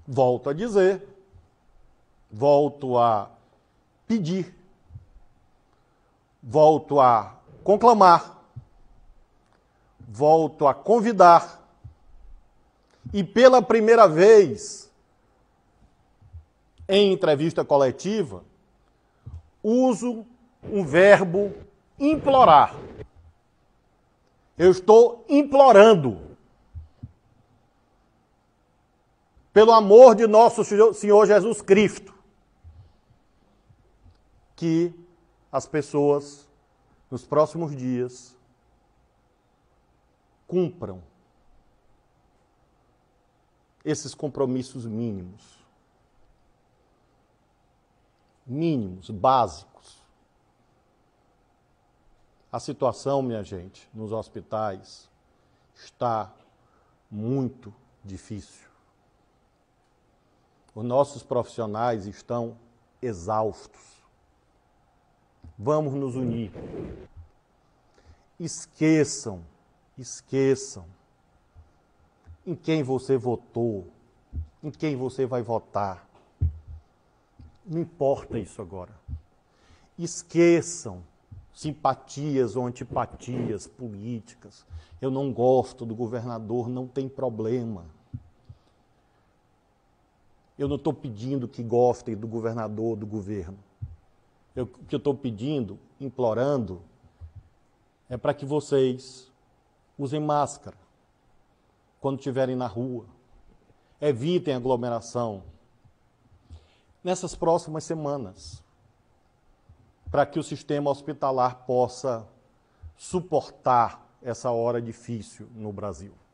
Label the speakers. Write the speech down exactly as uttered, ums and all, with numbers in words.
Speaker 1: Volto a dizer, volto a pedir, volto a conclamar, volto a convidar e pela primeira vez em entrevista coletiva uso um verbo implorar. Eu estou implorando, pelo amor de nosso Senhor Jesus Cristo, que as pessoas, nos próximos dias, cumpram esses compromissos mínimos. Mínimos, básicos. A situação, minha gente, nos hospitais está muito difícil. Os nossos profissionais estão exaustos. Vamos nos unir. Esqueçam, esqueçam em quem você votou, em quem você vai votar. Não importa isso agora. Esqueçam simpatias ou antipatias políticas. Eu não gosto do governador, não tem problema. Eu não estou pedindo que gostem do governador, do governo. Eu, o que eu estou pedindo, implorando, é para que vocês usem máscara quando estiverem na rua. Evitem aglomeração nessas próximas semanas, para que o sistema hospitalar possa suportar essa hora difícil no Brasil.